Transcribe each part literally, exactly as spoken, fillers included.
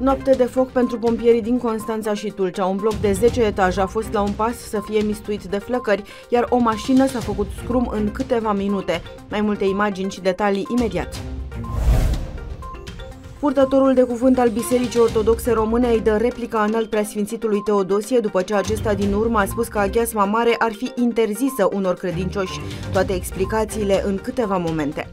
Noapte de foc pentru pompierii din Constanța și Tulcea. Un bloc de zece etaje a fost la un pas să fie mistuit de flăcări, iar o mașină s-a făcut scrum în câteva minute. Mai multe imagini și detalii imediat. Purtătorul de cuvânt al Bisericii Ortodoxe Române îi dă replica înalt preasfințitului Teodosie după ce acesta din urmă a spus că aghiazma mare ar fi interzisă unor credincioși. Toate explicațiile în câteva momente.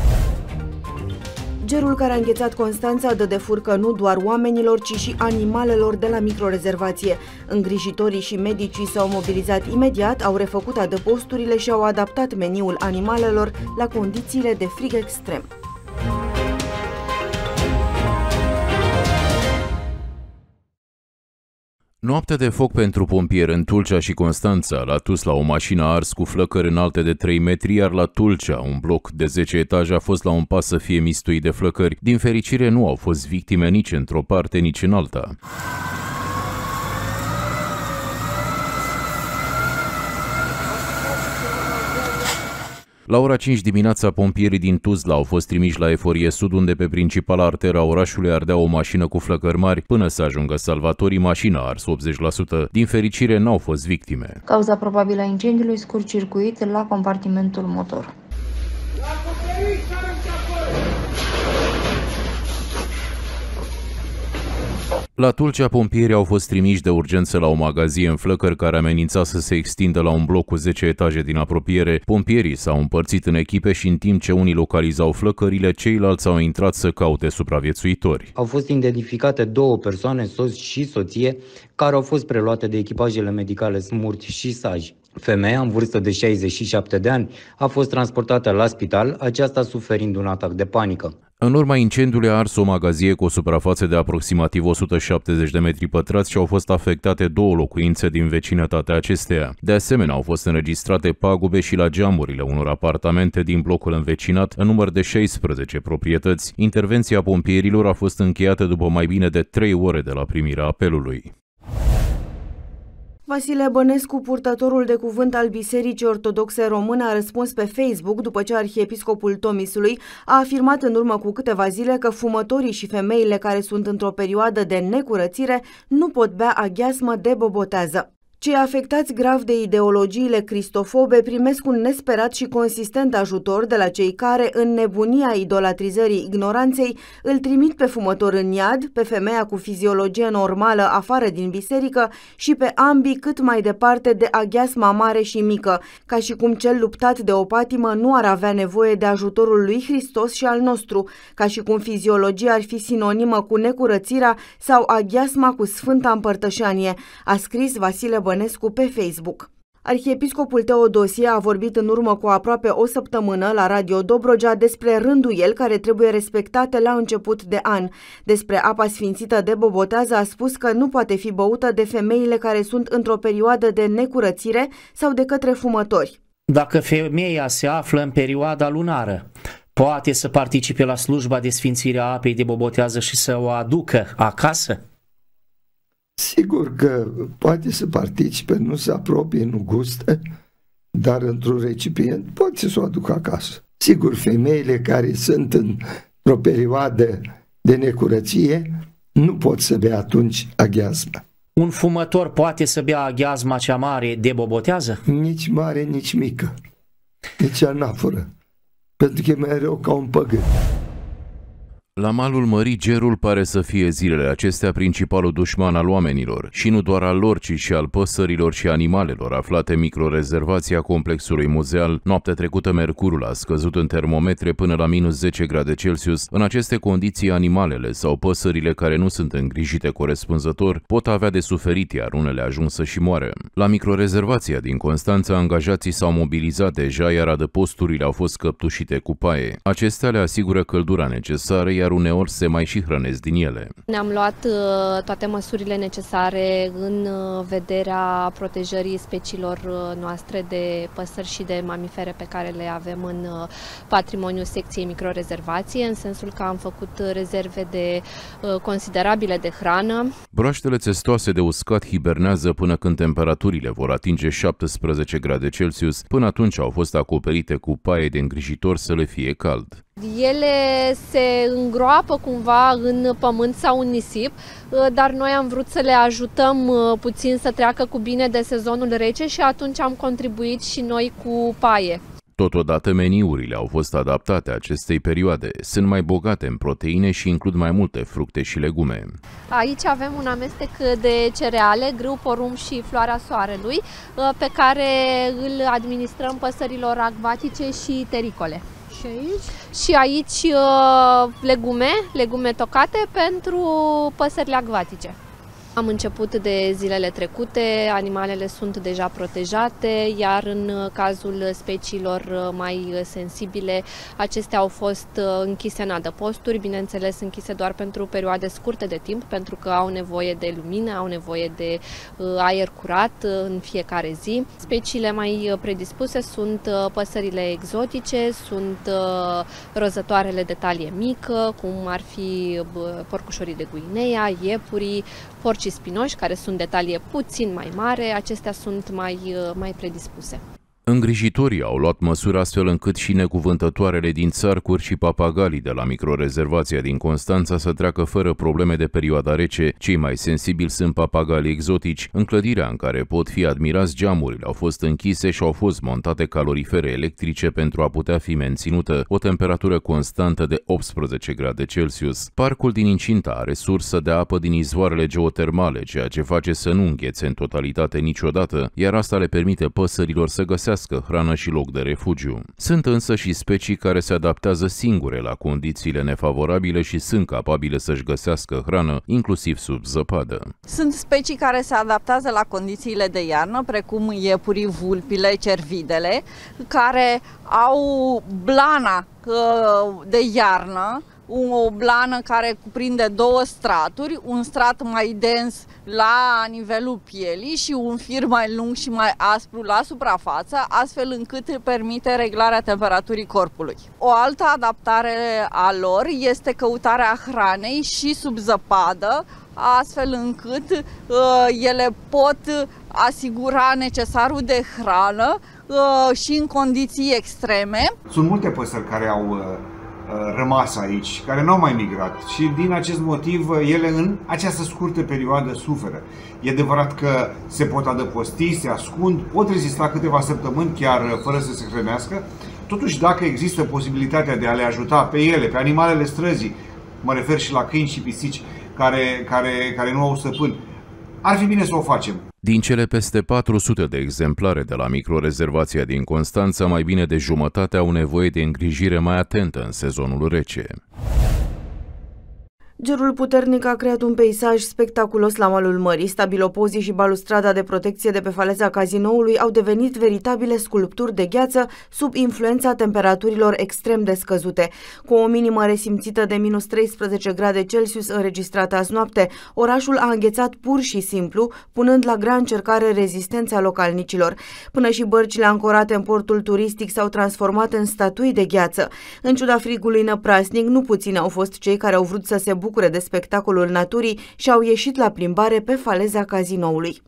Gerul care a înghețat Constanța dă de furcă nu doar oamenilor, ci și animalelor de la microrezervație. Îngrijitorii și medicii s-au mobilizat imediat, au refăcut adăposturile și au adaptat meniul animalelor la condițiile de frig extrem. Noapte de foc pentru pompieri în Tulcea și Constanța. La Tuzla o mașină a ars cu flăcări înalte de trei metri, iar la Tulcea un bloc de zece etaje a fost la un pas să fie mistuit de flăcări. Din fericire nu au fost victime nici într-o parte, nici în alta. La ora cinci dimineața, pompierii din Tuzla au fost trimiși la Eforie Sud, unde pe principala arteră a orașului ardea o mașină cu flăcări mari. Până să ajungă salvatorii, mașina a ars optzeci la sută. Din fericire, n-au fost victime. Cauza probabilă a incendiului, scurt-circuit la compartimentul motor. La Tulcea, pompierii au fost trimiși de urgență la o magazie în flăcări care amenința să se extindă la un bloc cu zece etaje din apropiere. Pompierii s-au împărțit în echipe și în timp ce unii localizau flăcările, ceilalți au intrat să caute supraviețuitori. Au fost identificate două persoane, soț și soție, care au fost preluate de echipajele medicale Smurt și Saj. Femeia, în vârstă de șaizeci și șapte de ani, a fost transportată la spital, aceasta suferind un atac de panică. În urma incendiului a ars o magazie cu o suprafață de aproximativ o sută șaptezeci de metri pătrați și au fost afectate două locuințe din vecinătatea acesteia. De asemenea, au fost înregistrate pagube și la geamurile unor apartamente din blocul învecinat, în număr de șaisprezece proprietăți. Intervenția pompierilor a fost încheiată după mai bine de trei ore de la primirea apelului. Vasile Bănescu, purtătorul de cuvânt al Bisericii Ortodoxe Române, a răspuns pe Facebook după ce arhiepiscopul Tomisului a afirmat în urmă cu câteva zile că fumătorii și femeile care sunt într-o perioadă de necurățire nu pot bea aghiazmă de bobotează. Cei afectați grav de ideologiile cristofobe primesc un nesperat și consistent ajutor de la cei care, în nebunia idolatrizării ignoranței, îl trimit pe fumător în iad, pe femeia cu fiziologie normală afară din biserică și pe ambii cât mai departe de aghiazma mare și mică, ca și cum cel luptat de o patimă nu ar avea nevoie de ajutorul lui Hristos și al nostru, ca și cum fiziologia ar fi sinonimă cu necurățirea sau aghiazma cu Sfânta Împărtășanie, a scris Vasile Bănescu pe Facebook. Arhiepiscopul Teodosie a vorbit în urmă cu aproape o săptămână la Radio Dobrogea despre rânduieli care trebuie respectate la început de an. Despre apa sfințită de bobotează a spus că nu poate fi băută de femeile care sunt într-o perioadă de necurățire sau de către fumători. Dacă femeia se află în perioada lunară, poate să participe la slujba de sfințire a apei de bobotează și să o aducă acasă? Sigur că poate să participe, nu se apropie, nu gustă, dar într-un recipient poate să o aducă acasă. Sigur, femeile care sunt într-o perioadă de necurăție nu pot să bea atunci aghiazma. Un fumător poate să bea aghiazma cea mare de bobotează? Nici mare, nici mică, nici anafără, pentru că e mai rău ca un păgân. La malul mării, gerul pare să fie zilele acestea principalul dușman al oamenilor, și nu doar al lor, ci și al păsărilor și animalelor aflate în microrezervația complexului muzeal. Noaptea trecută, mercurul a scăzut în termometre până la minus zece grade Celsius. În aceste condiții, animalele sau păsările care nu sunt îngrijite corespunzător pot avea de suferit, iar unele ajung să și moară. La microrezervația din Constanța, angajații s-au mobilizat deja, iar adăposturile au fost căptușite cu paie. Acestea le asigură căldura necesară, iar uneori se mai și hrănesc din ele. Ne-am luat uh, toate măsurile necesare în uh, vederea protejării speciilor uh, noastre de păsări și de mamifere pe care le avem în uh, patrimoniul secției microrezervație, în sensul că am făcut rezerve de uh, considerabile de hrană. Broaștele țestoase de uscat hibernează până când temperaturile vor atinge șaptesprezece grade Celsius. Până atunci au fost acoperite cu paie de îngrijitor să le fie cald. Ele se îngroapă cumva în pământ sau în nisip, dar noi am vrut să le ajutăm puțin să treacă cu bine de sezonul rece și atunci am contribuit și noi cu paie. Totodată, meniurile au fost adaptate acestei perioade. Sunt mai bogate în proteine și includ mai multe fructe și legume. Aici avem un amestec de cereale, grâu, porumb și floarea soarelui, pe care îl administrăm păsărilor acvatice și tericole. Și aici? Și aici legume, legume tocate pentru păsările acvatice. Am început de zilele trecute, animalele sunt deja protejate, iar în cazul speciilor mai sensibile, acestea au fost închise în adăposturi, bineînțeles închise doar pentru perioade scurte de timp, pentru că au nevoie de lumină, au nevoie de aer curat în fiecare zi. Speciile mai predispuse sunt păsările exotice, sunt rozătoarele de talie mică, cum ar fi porcușorii de Guinea, iepurii, porcii spinoși, care sunt de talie puțin mai mare, acestea sunt mai, mai predispuse. Îngrijitorii au luat măsuri astfel încât și necuvântătoarele din Țarcuri și papagalii de la microrezervația din Constanța să treacă fără probleme de perioada rece. Cei mai sensibili sunt papagalii exotici. În clădirea în care pot fi admirați, geamurile au fost închise și au fost montate calorifere electrice pentru a putea fi menținută o temperatură constantă de optsprezece grade Celsius. Parcul din incinta are sursă de apă din izvoarele geotermale, ceea ce face să nu înghețe în totalitate niciodată, iar asta le permite păsărilor să găsească hrană și loc de refugiu. Sunt însă și specii care se adaptează singure la condițiile nefavorabile și sunt capabile să-și găsească hrană, inclusiv sub zăpadă. Sunt specii care se adaptează la condițiile de iarnă, precum iepurii, vulpile, cervidele, care au blana de iarnă, o blană care cuprinde două straturi, un strat mai dens la nivelul pielii și un fir mai lung și mai aspru la suprafață, astfel încât permite reglarea temperaturii corpului. O altă adaptare a lor este căutarea hranei și sub zăpadă, astfel încât uh, ele pot asigura necesarul de hrană uh, și în condiții extreme. Sunt multe păsări care au uh... rămas aici, care n-au mai migrat și din acest motiv ele în această scurtă perioadă suferă. E adevărat că se pot adăposti, se ascund, pot rezista câteva săptămâni chiar fără să se hrănească. Totuși, dacă există posibilitatea de a le ajuta pe ele, pe animalele străzii, mă refer și la câini și pisici care, care, care nu au stăpân, ar fi bine să o facem. Din cele peste patru sute de exemplare de la microrezervația din Constanța, mai bine de jumătate au nevoie de îngrijire mai atentă în sezonul rece. Gerul puternic a creat un peisaj spectaculos la malul mării. Stabilopozii și balustrada de protecție de pe faleza Cazinoului au devenit veritabile sculpturi de gheață sub influența temperaturilor extrem de scăzute. Cu o minimă resimțită de minus treisprezece grade Celsius înregistrată azi noapte, orașul a înghețat pur și simplu, punând la grea încercare rezistența localnicilor. Până și bărcile ancorate în portul turistic s-au transformat în statui de gheață. În ciuda frigului năprasnic, nu puțini au fost cei care au vrut să se bucure de spectacolul naturii și au ieșit la plimbare pe faleza Cazinoului.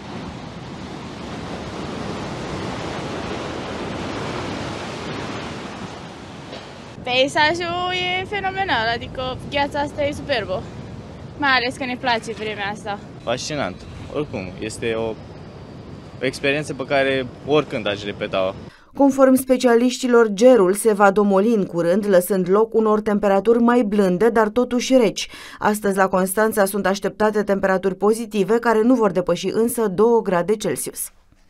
Peisajul e fenomenal, adică gheața asta e superbă, mai ales că ne place vremea asta. Fascinant, oricum, este o, o experiență pe care oricând aș repeta-o. Conform specialiștilor, gerul se va domoli în curând, lăsând loc unor temperaturi mai blânde, dar totuși reci. Astăzi la Constanța sunt așteptate temperaturi pozitive, care nu vor depăși însă două grade Celsius.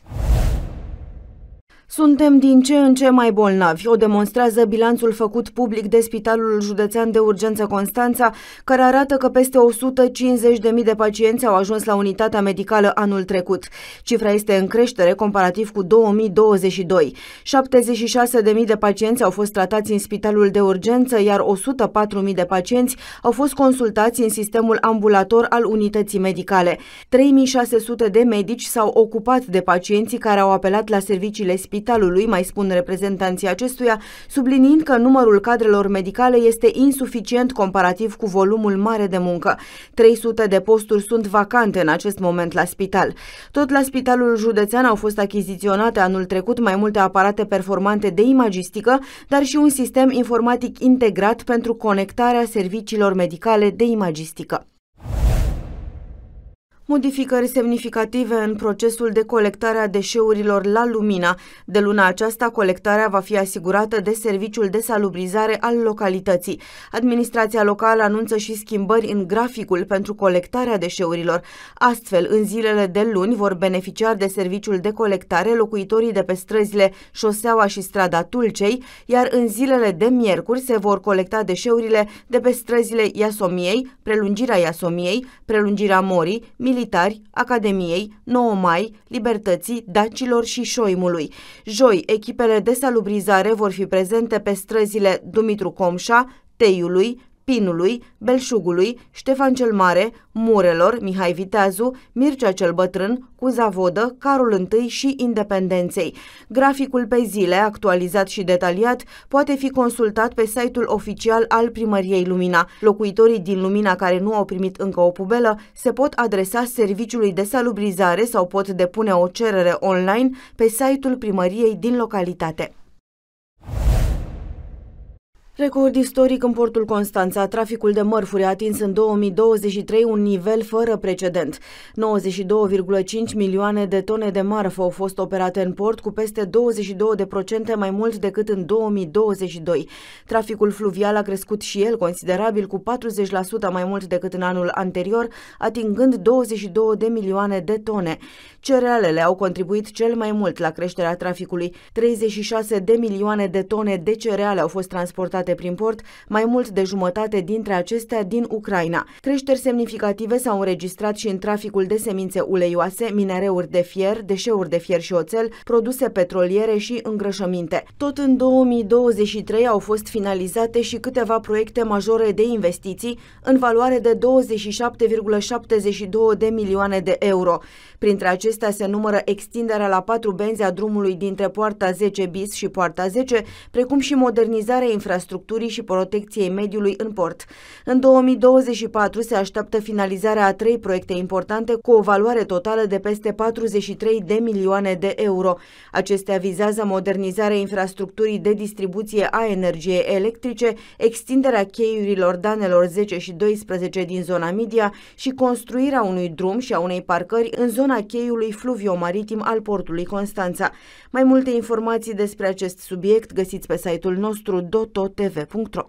Suntem din ce în ce mai bolnavi, o demonstrează bilanțul făcut public de Spitalul Județean de Urgență Constanța, care arată că peste o sută cincizeci de mii de pacienți au ajuns la unitatea medicală anul trecut. Cifra este în creștere comparativ cu două mii douăzeci și doi. șaptezeci și șase de mii de pacienți au fost tratați în Spitalul de Urgență, iar o sută patru mii de pacienți au fost consultați în sistemul ambulator al unității medicale. trei mii șase sute de medici s-au ocupat de pacienții care au apelat la serviciile spitalului spitalului, mai spun reprezentanții acestuia, subliniind că numărul cadrelor medicale este insuficient comparativ cu volumul mare de muncă. trei sute de posturi sunt vacante în acest moment la spital. Tot la Spitalul Județean au fost achiziționate anul trecut mai multe aparate performante de imagistică, dar și un sistem informatic integrat pentru conectarea serviciilor medicale de imagistică. Modificări semnificative în procesul de colectare a deșeurilor la Lumina. De luna aceasta, colectarea va fi asigurată de Serviciul de Salubrizare al localității. Administrația locală anunță și schimbări în graficul pentru colectarea deșeurilor. Astfel, în zilele de luni vor beneficia de serviciul de colectare locuitorii de pe străzile Șoseaua și Strada Tulcei, iar în zilele de miercuri se vor colecta deșeurile de pe străzile Iasomiei, prelungirea Iasomiei, prelungirea Morii, Militari, Academiei, nouă mai, Libertății, Dacilor și Șoimului. Joi, echipele de salubrizare vor fi prezente pe străzile Dumitru Comșa, Teiului, Pinului, Belșugului, Ștefan cel Mare, Murelor, Mihai Viteazu, Mircea cel Bătrân, Cuzavodă, Carol I și Independenței. Graficul pe zile, actualizat și detaliat, poate fi consultat pe site-ul oficial al Primăriei Lumina. Locuitorii din Lumina care nu au primit încă o pubelă se pot adresa serviciului de salubrizare sau pot depune o cerere online pe site-ul primăriei din localitate. Record istoric în portul Constanța. Traficul de mărfuri a atins în două mii douăzeci și trei un nivel fără precedent. nouăzeci și două virgulă cinci milioane de tone de marfă au fost operate în port, cu peste douăzeci și două la sută mai mult decât în două mii douăzeci și doi. Traficul fluvial a crescut și el considerabil, cu patruzeci la sută mai mult decât în anul anterior, atingând douăzeci și două de milioane de tone. Cerealele au contribuit cel mai mult la creșterea traficului. treizeci și șase de milioane de tone de cereale au fost transportate prin port, mai mult de jumătate dintre acestea din Ucraina. Creșteri semnificative s-au înregistrat și în traficul de semințe uleioase, minereuri de fier, deșeuri de fier și oțel, produse petroliere și îngrășăminte. Tot în două mii douăzeci și trei au fost finalizate și câteva proiecte majore de investiții în valoare de douăzeci și șapte virgulă șaptezeci și două de milioane de euro. Printre acestea se numără extinderea la patru benzi a drumului dintre Poarta zece bis și Poarta zece, precum și modernizarea infrastructurii și protecției mediului în port. În două mii douăzeci și patru se așteaptă finalizarea a trei proiecte importante cu o valoare totală de peste patruzeci și trei de milioane de euro. Acestea vizează modernizarea infrastructurii de distribuție a energiei electrice, extinderea cheiurilor Danelor zece și doisprezece din zona Midia și construirea unui drum și a unei parcări în zona cheiului fluvio-maritim al portului Constanța. Mai multe informații despre acest subiect găsiți pe site-ul nostru dototv punct ro.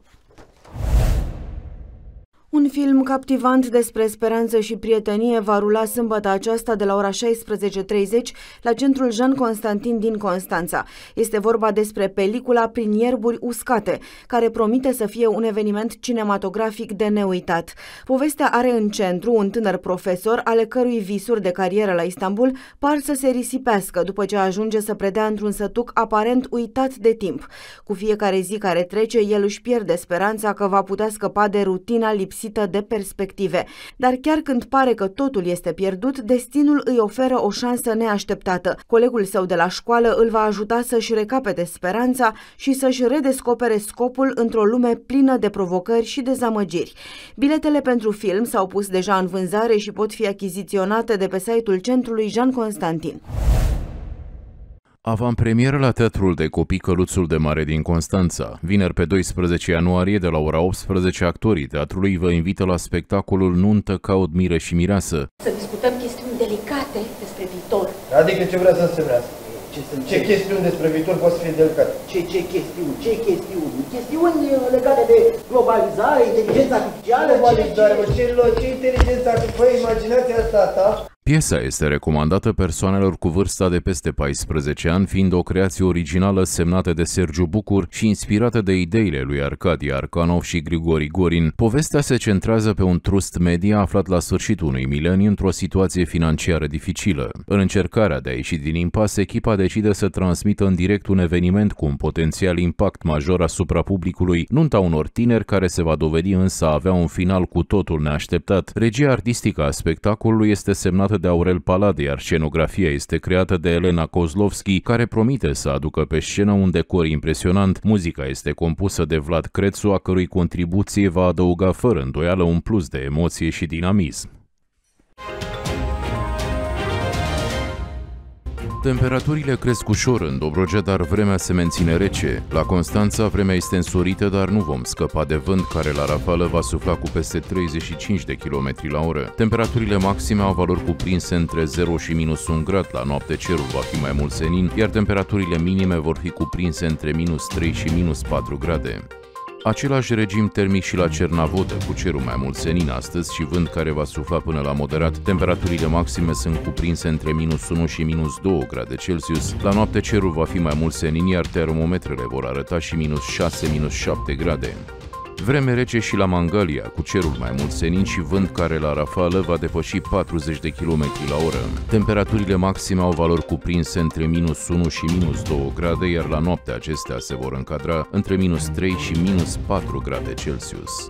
Un film captivant despre speranță și prietenie va rula sâmbătă aceasta de la ora șaisprezece și treizeci la centrul Jean Constantin din Constanța. Este vorba despre pelicula Prin ierburi uscate, care promite să fie un eveniment cinematografic de neuitat. Povestea are în centru un tânăr profesor ale cărui visuri de carieră la Istanbul par să se risipească după ce ajunge să predea într-un sătuc aparent uitat de timp. Cu fiecare zi care trece, el își pierde speranța că va putea scăpa de rutina lipsită de perspective. Dar chiar când pare că totul este pierdut, destinul îi oferă o șansă neașteptată. Colegul său de la școală îl va ajuta să-și recapete speranța și să-și redescopere scopul într-o lume plină de provocări și dezamăgiri. Biletele pentru film s-au pus deja în vânzare și pot fi achiziționate de pe site-ul centrului Jean Constantin. Avantpremieră la Teatrul de Copii Căluțul de Mare din Constanța. Vineri pe doisprezece ianuarie, de la ora optsprezece, actorii teatrului vă invită la spectacolul Nuntă, caut mire și mireasă. Să discutăm chestiuni delicate despre viitor. Adică ce vrea să însemnească? Ce, ce chestiuni despre viitor pot să fie delicate? Ce, ce chestiuni? Ce chestiuni? Chestiuni legate de globalizare, inteligența artificială? Globalizare, ce, ce, ce, ce inteligența artificială? Imaginația asta ta? Piesa este recomandată persoanelor cu vârsta de peste paisprezece ani, fiind o creație originală semnată de Sergiu Bucur și inspirată de ideile lui Arcadi Arcanov și Grigori Gorin. Povestea se centrează pe un trust media aflat la sfârșitul unui mileniu într-o situație financiară dificilă. În încercarea de a ieși din impas, echipa decide să transmită în direct un eveniment cu un potențial impact major asupra publicului, nunta unor tineri care se va dovedi însă a avea un final cu totul neașteptat. Regia artistică a spectacolului este semnată realizată de Aurel Palade, iar scenografia este creată de Elena Kozlovski, care promite să aducă pe scenă un decor impresionant. Muzica este compusă de Vlad Crețu, a cărui contribuție va adăuga fără îndoială un plus de emoție și dinamism. Temperaturile cresc ușor în Dobrogea, dar vremea se menține rece. La Constanța vremea este însorită, dar nu vom scăpa de vânt, care la rafală va sufla cu peste treizeci și cinci de kilometri la oră. Temperaturile maxime au valori cuprinse între zero și minus un grad, la noapte cerul va fi mai mult senin, iar temperaturile minime vor fi cuprinse între minus trei și minus patru grade. Același regim termic și la Cernavodă, cu cerul mai mult senin astăzi și vânt care va sufla până la moderat. Temperaturile maxime sunt cuprinse între minus unu și minus doi grade Celsius. La noapte cerul va fi mai mult senin, iar termometrele vor arăta și minus șase minus șapte grade. Vreme rece și la Mangalia, cu cerul mai mult senin și vânt care la rafală va depăși patruzeci de kilometri la oră. Temperaturile maxime au valori cuprinse între minus unu și minus doi grade, iar la noapte acestea se vor încadra între minus trei și minus patru grade Celsius.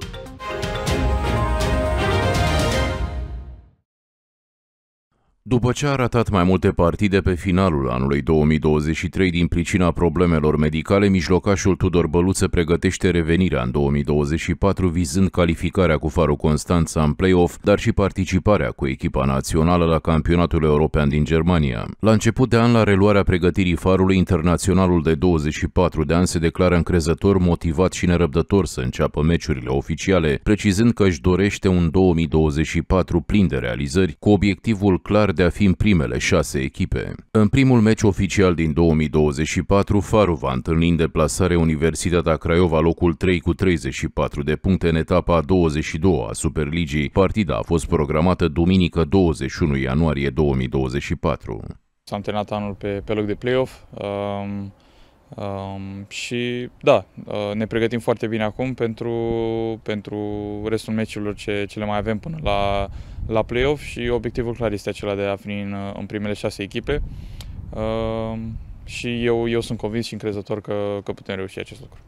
După ce a ratat mai multe partide pe finalul anului două mii douăzeci și trei din pricina problemelor medicale, mijlocașul Tudor Băluță pregătește revenirea în două mii douăzeci și patru, vizând calificarea cu Farul Constanța în play-off, dar și participarea cu echipa națională la campionatul european din Germania. La început de an, la reluarea pregătirii Farului, internaționalul de douăzeci și patru de ani se declară încrezător, motivat și nerăbdător să înceapă meciurile oficiale, precizând că își dorește un două mii douăzeci și patru plin de realizări, cu obiectivul clar de a fi în primele șase echipe. În primul meci oficial din două mii douăzeci și patru, Farul va întâlni în deplasare Universitatea Craiova, locul trei cu treizeci și patru de puncte în etapa a douăzeci și doua a Superligii. Partida a fost programată duminică douăzeci și unu ianuarie două mii douăzeci și patru. S-am terminat anul pe, pe loc de play-off um, um, și da, ne pregătim foarte bine acum pentru, pentru restul meciurilor ce, ce le mai avem până la la play-off și obiectivul clar este acela de a fi în, în primele șase echipe uh, și eu, eu sunt convins și încrezător că, că putem reuși acest lucru.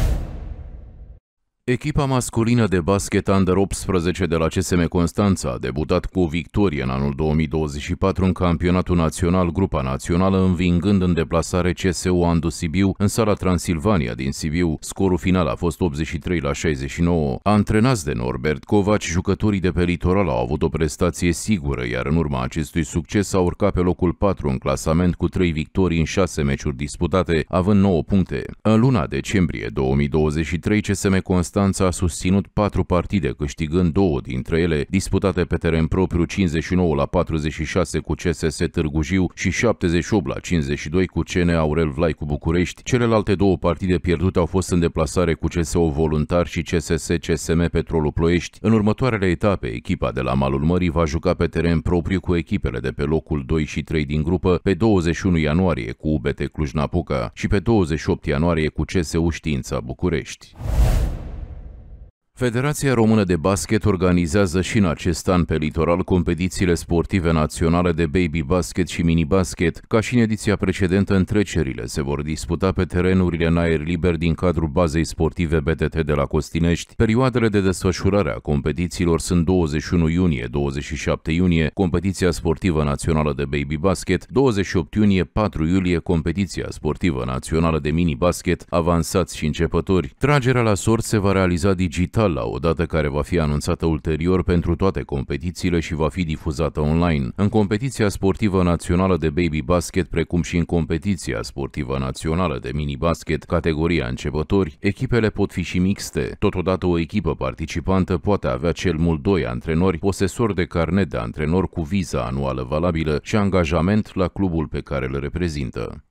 Echipa masculină de basket Under optsprezece de la C S M Constanța a debutat cu o victorie în anul două mii douăzeci și patru în campionatul național Grupa Națională, învingând în deplasare C S U Andu Sibiu în sala Transilvania din Sibiu. Scorul final a fost optzeci și trei la șaizeci și nouă. Antrenați de Norbert Covaci, jucătorii de pe litoral au avut o prestație sigură, iar în urma acestui succes au urcat pe locul patru în clasament cu trei victorii în șase meciuri disputate, având nouă puncte. În luna decembrie două mii douăzeci și trei, C S M Constanța a susținut patru partide, câștigând două dintre ele, disputate pe teren propriu, cincizeci și nouă la patruzeci și șase cu C S S Târgu Jiu și șaptezeci și opt la cincizeci și doi cu C N Aurel Vlaicu București. Celelalte două partide pierdute au fost în deplasare cu C S O Voluntar și C S S C S M Petrolul Ploiești. În următoarele etape, echipa de la malul mării va juca pe teren propriu cu echipele de pe locul doi și trei din grupă pe douăzeci și unu ianuarie cu U B T Cluj-Napoca și pe douăzeci și opt ianuarie cu C S U Știința București. Federația Română de Basket organizează și în acest an pe litoral competițiile sportive naționale de baby basket și mini basket. Ca și în ediția precedentă, întrecerile se vor disputa pe terenurile în aer liber din cadrul bazei sportive B T T de la Costinești. Perioadele de desfășurare a competițiilor sunt douăzeci și unu iunie - douăzeci și șapte iunie, competiția sportivă națională de baby basket, douăzeci și opt iunie - patru iulie, competiția sportivă națională de mini basket, avansați și începători. Tragerea la sort se va realiza digital la o dată care va fi anunțată ulterior pentru toate competițiile și va fi difuzată online. În competiția sportivă națională de baby basket, precum și în competiția sportivă națională de mini basket, categoria începători, echipele pot fi și mixte. Totodată, o echipă participantă poate avea cel mult doi antrenori, posesori de carnet de antrenor cu viză anuală valabilă și angajament la clubul pe care îl reprezintă.